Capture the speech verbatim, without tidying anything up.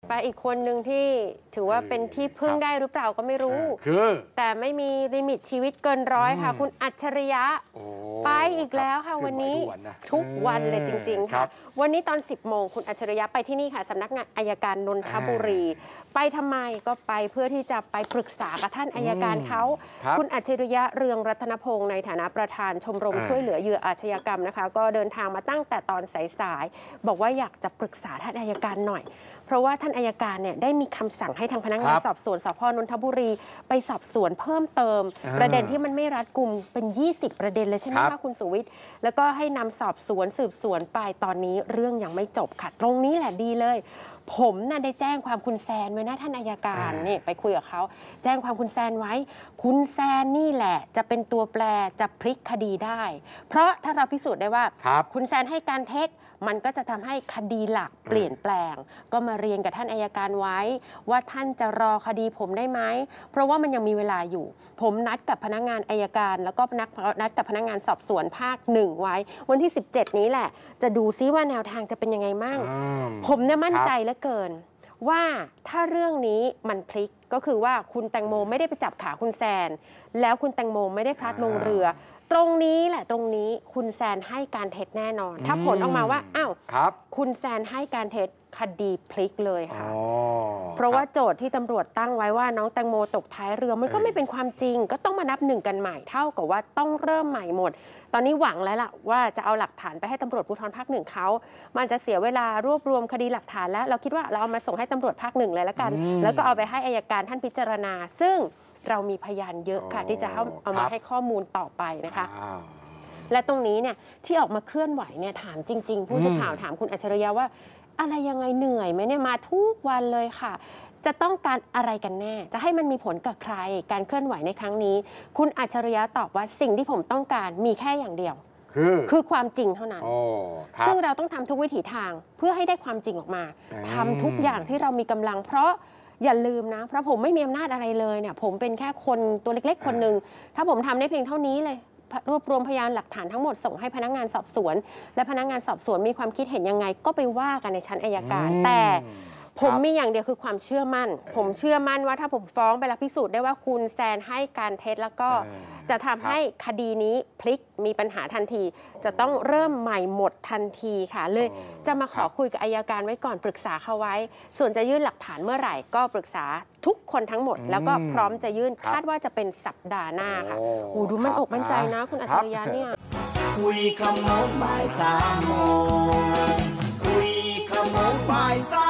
ไปอีกคนหนึ่งที่ถือว่าเป็นที่พึ่งได้หรือเปล่าก็ไม่รู้คือแต่ไม่มีลิมิตชีวิตเกินร้อยค่ะคุณอัจฉริยะไปอีกแล้วค่ะวันนี้ทุกวันเลยจริงๆค่ะวันนี้ตอนสิบโมงคุณอัจฉริยะไปที่นี่ค่ะสำนักงานอัยการนนทบุรีไปทำไมก็ไปเพื่อที่จะไปปรึกษากับท่านอัยการเขาคุณอัจฉริยะเรืองรัตนพงศ์ในฐานะประธานชมรมช่วยเหลือเหยื่ออาชญากรรมนะคะก็เดินทางมาตั้งแต่ตอนสายๆบอกว่าอยากจะปรึกษาท่านอัยการหน่อยเพราะว่าท่านอัยการเนี่ยได้มีคำสั่งให้ทางพนักงานสอบสวนสพนนทบุรีไปสอบสวนเพิ่มเติมประเด็นที่มันไม่รัดกุมเป็นยี่สิบประเด็นเลยใช่ไหมคะคุณสุวิทย์แล้วก็ให้นำสอบสวนสืบสวนไปตอนนี้เรื่องยังไม่จบค่ะตรงนี้แหละดีเลยผมน่ะได้แจ้งความคุณแซนไว้นะท่านอัยการนี่ไปคุยกับเขาแจ้งความคุณแซนไว้คุณแซนนี่แหละจะเป็นตัวแปรจะพลิกคดีได้เพราะถ้าเราพิสูจน์ได้ว่าคุณแซนให้การเท็จมันก็จะทำให้คดีหลักเปลี่ยนแปลงก็มาเรียนกับท่านอัยการไว้ว่าท่านจะรอคดีผมได้ไหมเพราะว่ามันยังมีเวลาอยู่ผมนัดกับพนักงานอัยการแล้วก็นัดนัดกับพนักงานสอบสวนภาคหนึ่งไว้วันที่สิบเจ็ดนี้แหละจะดูซิว่าแนวทางจะเป็นยังไงมั่งผมเนี่ยมั่นใจเหลือเกินว่าถ้าเรื่องนี้มันพลิกก็คือว่าคุณแตงโมไม่ได้ไปจับขาคุณแซนแล้วคุณแตงโมไม่ได้พลัดลงเรือตรงนี้แหละตรงนี้คุณแซนให้การเท็จแน่นอนถ้าผลออกมาว่าอ้าวคุณแซนให้การเท็จคดีพลิกเลยค่ะเพราะว่าโจทย์ที่ตำรวจตั้งไว้ว่าน้องแตงโมตกท้ายเรือมันก็ไม่เป็นความจริงก็ต้องมานับหนึ่งกันใหม่เท่ากับว่าต้องเริ่มใหม่หมดตอนนี้หวังแล้วล่ะว่าจะเอาหลักฐานไปให้ตำรวจภูธรภาคหนึ่งเขามันจะเสียเวลารวบรวมคดีหลักฐานแล้วเราคิดว่าเราเอามาส่งให้ตำรวจภาคหนึ่งเลยแล้วกันแล้วก็เอาไปให้อัยการท่านพิจารณาซึ่งเรามีพยานเยอะค่ะที่จะเอามาให้ข้อมูลต่อไปนะคะและตรงนี้เนี่ยที่ออกมาเคลื่อนไหวเนี่ยถามจริงๆผู้สื่อข่าวถามคุณอัจฉริยะว่าอะไรยังไงเหนื่อยไหมเนี่ยมาทุกวันเลยค่ะจะต้องการอะไรกันแน่จะให้มันมีผลกับใครการเคลื่อนไหวในครั้งนี้คุณอัจฉริยะตอบว่าสิ่งที่ผมต้องการมีแค่อย่างเดียวคือคือความจริงเท่านั้นซึ่งเราต้องทำทุกวิถีทางเพื่อให้ได้ความจริงออกมาทำทุกอย่างที่เรามีกำลังเพราะอย่าลืมนะเพราะผมไม่มีอำนาจอะไรเลยเนี่ยผมเป็นแค่คนตัวเล็กๆคนหนึ่งถ้าผมทำได้เพียงเท่านี้เลยรวบรวมพยานหลักฐานทั้งหมดส่งให้พนักงานสอบสวนและพนักงานสอบสวนมีความคิดเห็นยังไงก็ไปว่ากันในชั้นอัยการแต่ผมมีอย่างเดียวคือความเชื่อมั่นผมเชื่อมั่นว่าถ้าผมฟ้องไปแล้วพิสูจน์ได้ว่าคุณแซนให้การเท็จแล้วก็จะทำให้คดีนี้พลิกมีปัญหาทันทีจะต้องเริ่มใหม่หมดทันทีค่ะเลยจะมาขอคุยกับอัยการไว้ก่อนปรึกษาเขาไว้ส่วนจะยื่นหลักฐานเมื่อไหร่ก็ปรึกษาทุกคนทั้งหมดแล้วก็พร้อมจะยื่นคาดว่าจะเป็นสัปดาห์หน้าค่ะโอ้ดูมันอกมั่นใจนะคุณอัจฉริยะเนี่ยคุยขโมงบ่ายสามโมงคุยขโมงบ่ายสาม